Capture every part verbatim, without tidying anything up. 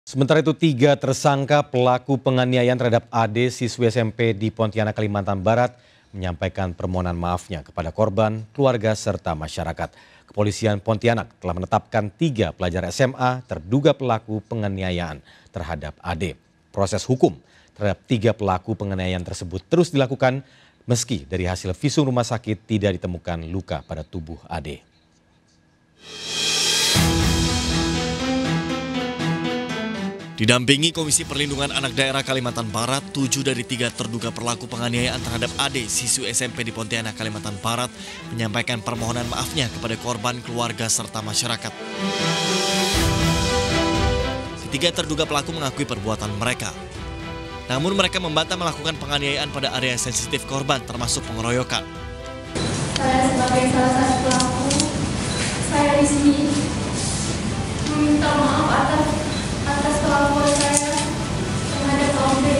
Sementara itu, tiga tersangka pelaku penganiayaan terhadap A D siswi S M P di Pontianak, Kalimantan Barat menyampaikan permohonan maafnya kepada korban, keluarga, serta masyarakat. Kepolisian Pontianak telah menetapkan tiga pelajar S M A terduga pelaku penganiayaan terhadap A D. Proses hukum terhadap tiga pelaku penganiayaan tersebut terus dilakukan meski dari hasil visum rumah sakit tidak ditemukan luka pada tubuh A D. Didampingi Komisi Perlindungan Anak Daerah Kalimantan Barat, tujuh dari tiga terduga pelaku penganiayaan terhadap A D siswi S M P di Pontianak, Kalimantan Barat menyampaikan permohonan maafnya kepada korban, keluarga, serta masyarakat. Ketiga terduga pelaku mengakui perbuatan mereka. Namun mereka membantah melakukan penganiayaan pada area sensitif korban, termasuk pengeroyokan. Saya sebagai salah satu pelaku, saya di sini meminta maaf atas atas kelakuan saya terhadap O B,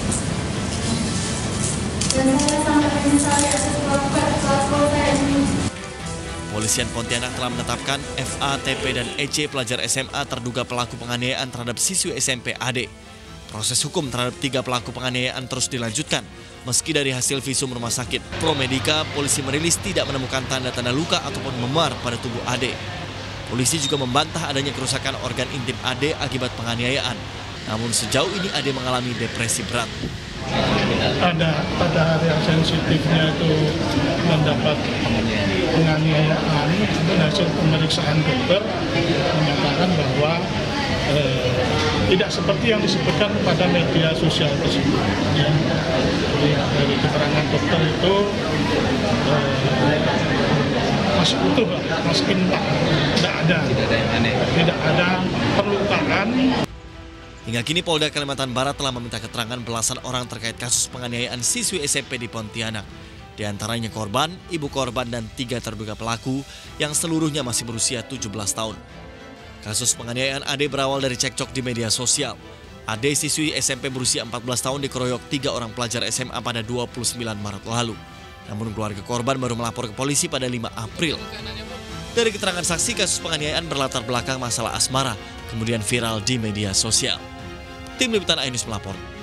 dan saya sangat menyesali atas kelakuan kelakuan saya ini. Polisian Pontianak telah menetapkan F A, T P, dan E C pelajar S M A terduga pelaku penganiayaan terhadap siswi S M P A D. Proses hukum terhadap tiga pelaku penganiayaan terus dilanjutkan. Meski dari hasil visum rumah sakit Promedika, polisi merilis tidak menemukan tanda-tanda luka ataupun memar pada tubuh A D. Polisi juga membantah adanya kerusakan organ intim A D akibat penganiayaan. Namun sejauh ini A D mengalami depresi berat. Ada pada area sensitifnya itu mendapat penganiayaan, itu hasil pemeriksaan dokter menyatakan bahwa eh, tidak seperti yang disebutkan pada media sosial tersebut. Ya. Jadi dari keterangan dokter itu eh, masih utuh, masih intak, tidak ada, tidak ada perlukaan. Hingga kini Polda Kalimantan Barat telah meminta keterangan belasan orang terkait kasus penganiayaan siswi S M P di Pontianak. Di antaranya korban, ibu korban, dan tiga terduga pelaku yang seluruhnya masih berusia tujuh belas tahun. Kasus penganiayaan A D berawal dari cekcok di media sosial. A D siswi S M P berusia empat belas tahun dikeroyok tiga orang pelajar S M A pada dua puluh sembilan Maret lalu. Namun keluarga korban baru melapor ke polisi pada lima April. Dari keterangan saksi, kasus penganiayaan berlatar belakang masalah asmara, kemudian viral di media sosial. Tim Liputan A I News melapor.